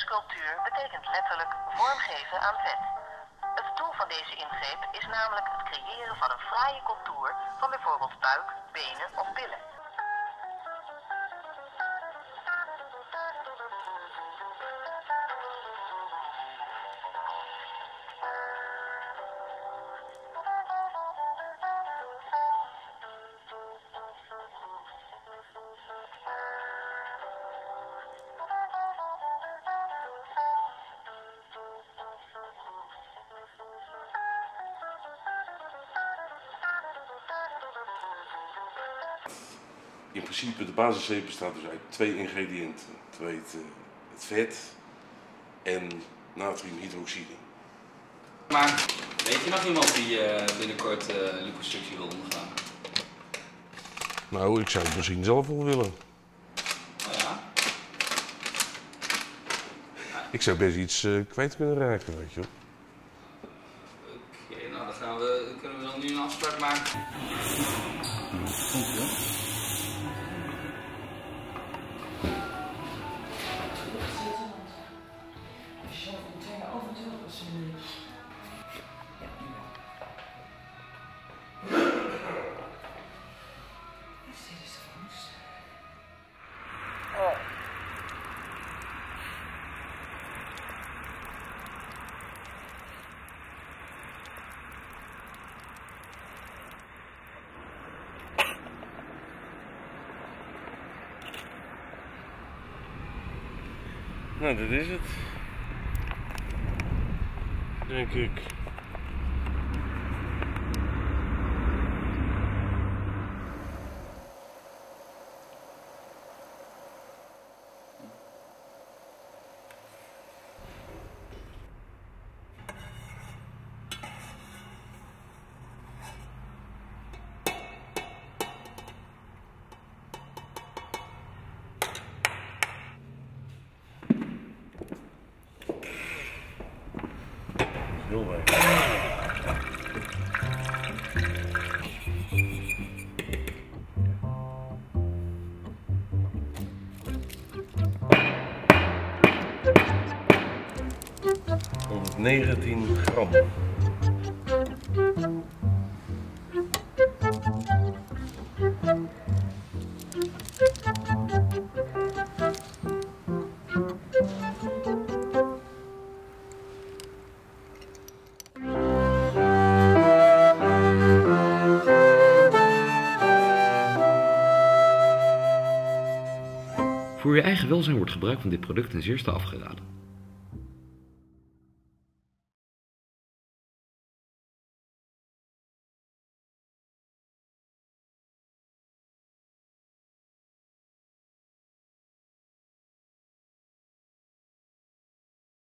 sculptuur betekent letterlijk vormgeven aan vet. Het doel van deze ingreep is namelijk het creëren van een fraaie contour van bijvoorbeeld buik, benen of billen. In principe, de basiszeep bestaat dus uit 2 ingrediënten. Dat weet het vet en natriumhydroxide. Maar weet je nog iemand die binnenkort liposuctie wil ondergaan? Nou, ik zou het misschien zelf wel willen. Oh ja? Ik zou best iets kwijt kunnen raken, weet je wel. Oké, nou dan kunnen we dan nu een afspraak maken. Nou, dat is het. Denk ik. Heel weinig. $119 gram. Voor je eigen welzijn wordt gebruik van dit product ten zeerste afgeraden.